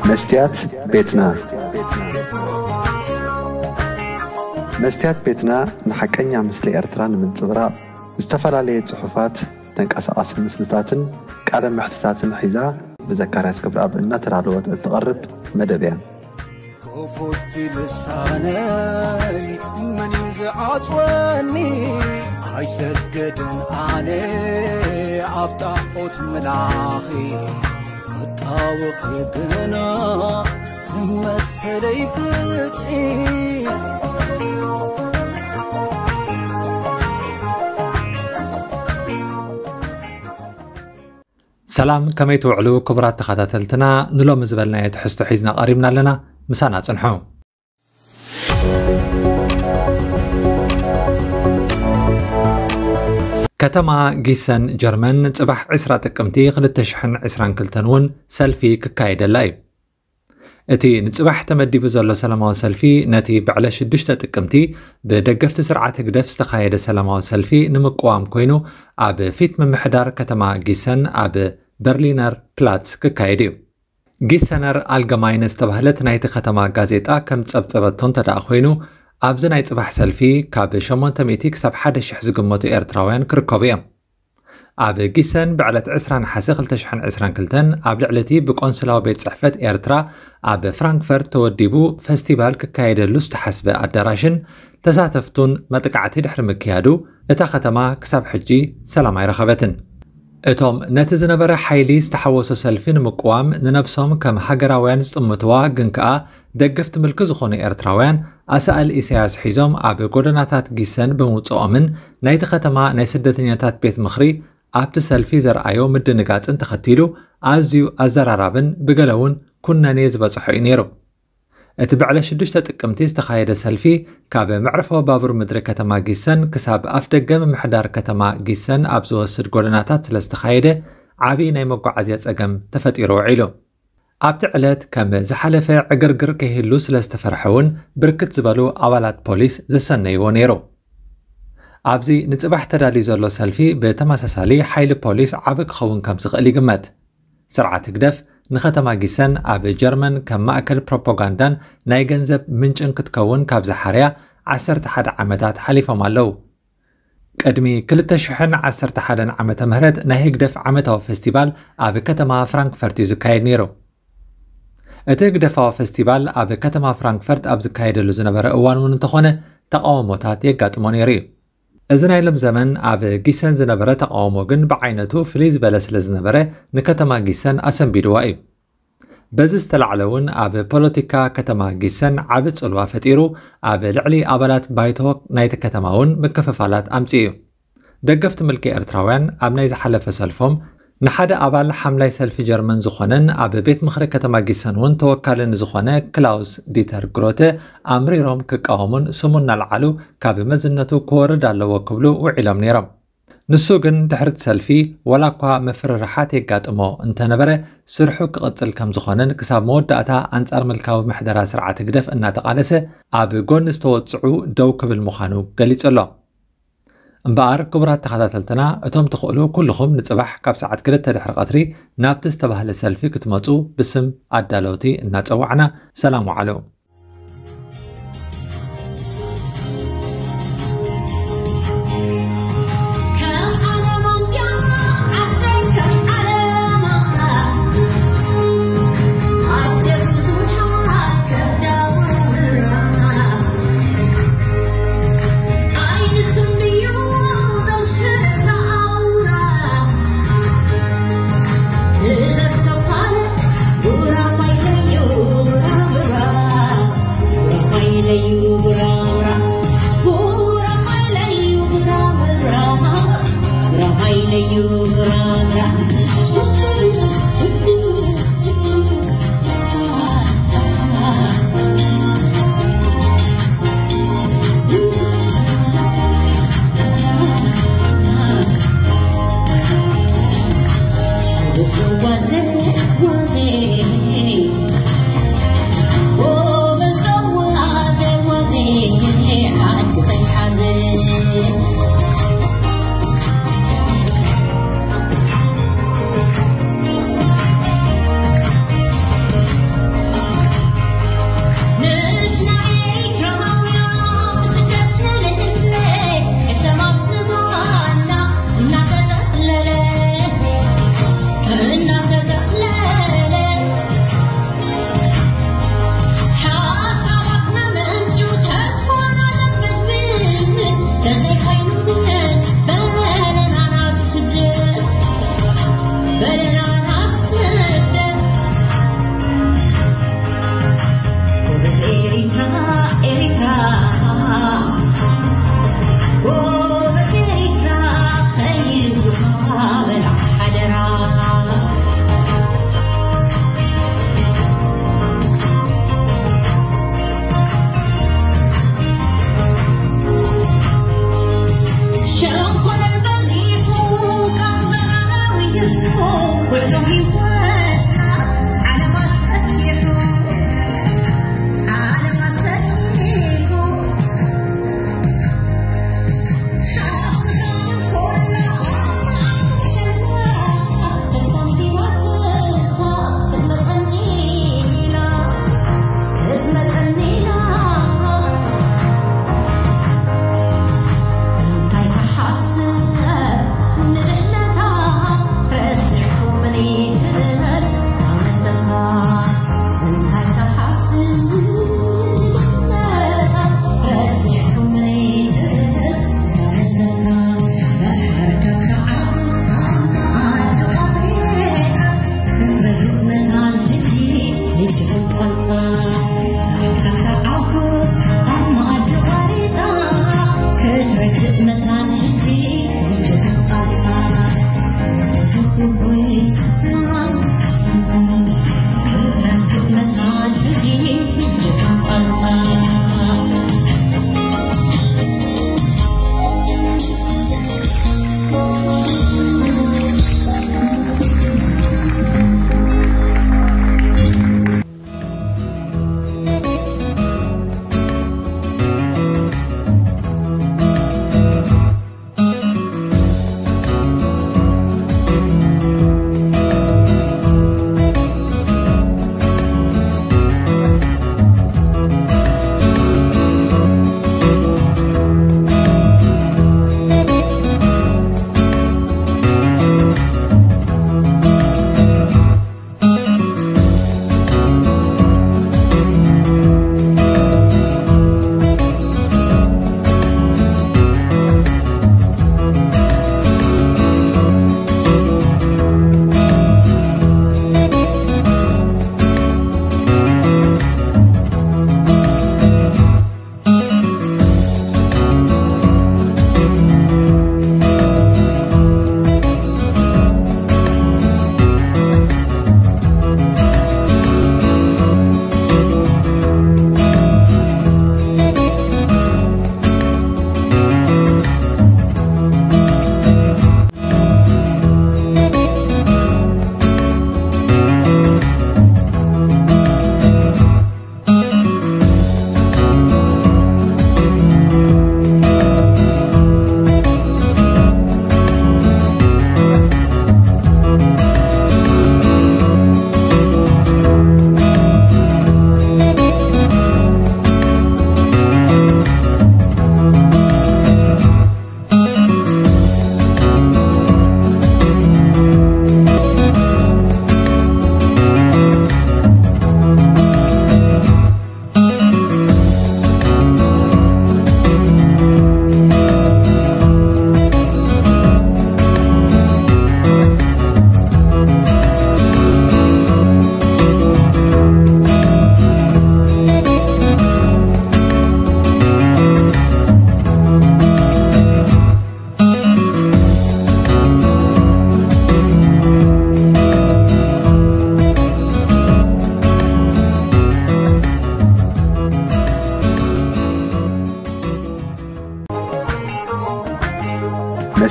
Mestyat Betna Mestyat Betna نحكينا مثل إرتران من صغرى استفعل عليه صحفات تنقص مثلتاتن قال محتتاتن حذاء بذكريات كبر أب إن ترى الوقت تقرب مدبيا كفوت لساني من يزعصوني عيسجدن أنا أبطأت ملاخي كطاوخ يقنا مسلي فتحي سلام كما يتوعلو كبرات تخاتلتنا نلوم زبلنا يتحسو حيزنا قريبنا لنا مسانا تنحو كتما جيسن جرمن نصبح 10 تقمتي 2022 سلفي كካየድ لاي اتي نصبح تمديب زلو سلاماو سلفي نتي بعل 6 تقمتي بدقفت سرعه قدف استخايد سلاماو سلفي نمقوام كوينو اب فيت ممحدار كتما جيسن اب برلينر بلاتس كካየድ جيسنر الجماين استبهلت نايت ختما غازيطا كم صبصبتون تدا خوينو ابز ناي صباح سلفي كاب 800 كسب 1000 زغمتو إرتراوያን كركوب እዮም اب جيسن بعلت 20 حاسه 2022 اب لعلتي بقونسلاو بيت صحفت إرترا اب فرانكفورت توديبو فستيفال كካየደሉ ዝተحسب አዳራሽን ተሳተፍቱን መጥቃዕቲ ድሕሪ ምክያዱ እታ ከተማ ክሳብ ሕጂ ሰላም አይረኸበትን እቶም ነቲ ዝነበረ ሓይሊ ዝተሓወሶ ሰልፊን ምቅዋም ንነብሶም ከም ሃገራውያን ዝጥምትዋ ግን ከኣ ደገፍቲ ምልክ ዝኾኑ ኤርትራውያን ኣሰኣል ኢሳያስ ሒዞም ኣብ ጎደናታት ጊሰን ብምውፅኦምን ናይቲ ከተማ ናይ ስደተኛታት ቤት ምኽሪ ኣብቲ ሰልፊ ዘርኣዮ ምድንጋፅን ተኸቲሉ ኣዝዩ ኣዘራራብን ብገለውን ኩነኔ ዝበፅሖ እዩ ነይሩ እቲ بعد 6 ጥቅምቲ ዝተኻየደ ሰልፊ ካብ መዕረፎ ባቡር ምድሪ ከተማ ጊሰን ክሳብ ኣፍ ደገ ምሕዳር ከተማ ጊሰን ኣብ ዝወስድ ጎደናታት ስለዝተኻየደ ዓቢ ናይ መጓዓዝያ ፀገም ተፈጢሩ ውዒሉ ኣብቲ ዕለት ከም ዝሓለፈ ዕግርግር ከይህሉ ስለዝተፈርሐውን ብርክት ዝበሉ ኣባላት ፖሊስ ዝሰነይዎ ነይሩ ኣብዚ ንጽባሕ ተዳልዩ ዘሎ ሰልፊ ብተመሳሳሊ ሓይሊ ፖሊስ ዓቢ ክኸውን ከም ዝኽእል ይግመት ስርዓት ግደፍ نختما جيسن اب جرمن كم ماكل بروباغاندان ناي ገንዘብ ምንጭን ክትከውን ካብ ዝሓርያ 11 ዓመታት ሓሊፎም ኣለው ቀድሚ 2011 ዓመተ ምህረት ናይ ህግደፍ ዓመታዊ ፌስቲቫል ኣብ ከተማ ፍራንክፈርት ዝካየድ ነይሩ እቲ ህግደፋዊ ፌስቲቫል ኣብ ከተማ ፍራንክፈርት ኣብ ዝካየደሉ ዝነበረ እዋን ውን እንተኾነ ተቃውሞታት የጋጥሞ ነይሩ እዚ ናይ ለም ዘመን ኣብ ጊሰን ዝነበረ ተቃውሞ ግን ብዓይነቱ ፍሊዝ በለስ ለዝነበረ ንከተማ ጊሰን ኣሰንቢድዋ እዩ በዚ ዝተላዕለውን ኣብ ፖለቲካ ከተማ ጊሰን ዓብ ጽልዋ ፈጢሩ ኣብ ልዕሊ ኣባላት ባይቶ ናይቲ ከተማውን ምክፍፋላት ኣምፂኡ ደገፍቲ ምልኪ ኤርትራውያን ኣብ ናይ ዝሓለፈ ሰልፎም ንሓደ ኣባል ሓምላይ ሰልፊ ጀርመን ዝኾነን ኣብ ቤት ምኽሪ ከተማ ጊሰን ውን ተወካልን ዝኾነ ክላውስ ዲተር ግሮተ ኣምሪሮም ክቃወሙን ስሙን ናልዓሉ ካብ መዝነቱ ክወርድ ኣለዎ ክብሉ ውዒሎም ነይሮም ንሱ ግን ድሕሪ ሰልፊ ወላኳ መፍርርሓት የጋጥሞ እንተነበረ ስርሑ ክቕፅል ከም ዝኾነን ክሳብ መወዳእታ ኣንጻር ምልካዊ ምሕደራ ስርዓት ግደፍ እናተቃለሰ ኣብ ጎን ዝተወፅዑ ደው ክብል ምዃኑ ገሊጹሎ እምበኣር ክቡራት ተኸታተልትና እቶም ትኽእሉ ኩልኹም ንጽባሕ ካብ ሰዓት 2 ድሕሪ ቀትሪ ናብቲ ዝተባህለ ሰልፊ ክትመፁ ብስም ኣዳለውቲ እናፀዋዕና ሰላም ዋዕሉ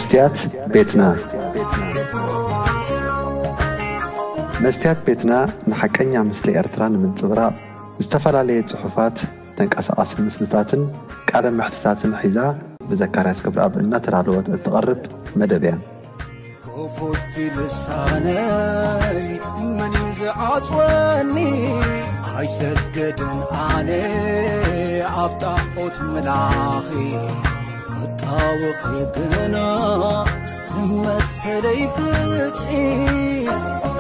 مستيات بيتنا مستيات بيتنا نحكينا مثل إرتران من صبرا استفلالية صحفات تنقص مسلتاتن قال محتتاتن حيزا بذكريات كبر أب إنها ترادوات التقرب مدبيا كفوتي لساني من يزعصوني عيسجدن عني عبطاقوت ملاخي قطاوخي قنا مسلي فتحي